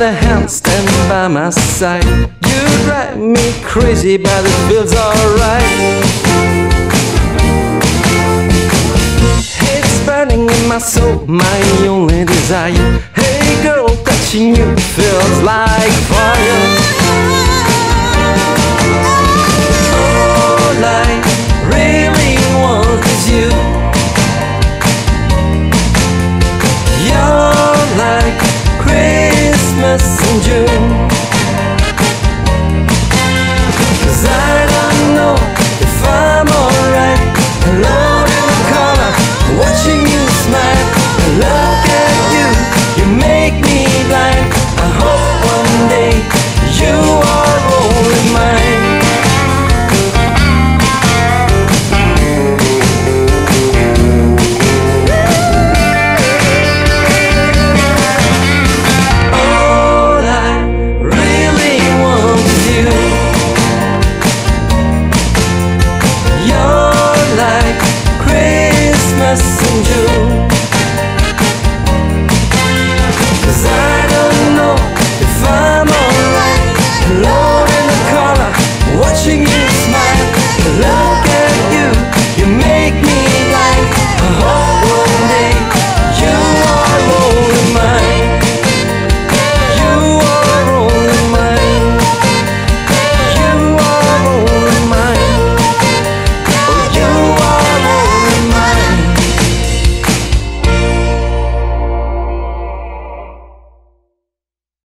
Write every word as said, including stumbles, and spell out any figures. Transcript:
other hand, stand by my side. You drive me crazy, but it feels alright. It's burning in my soul, my only desire. Hey girl, touching you feels like fire.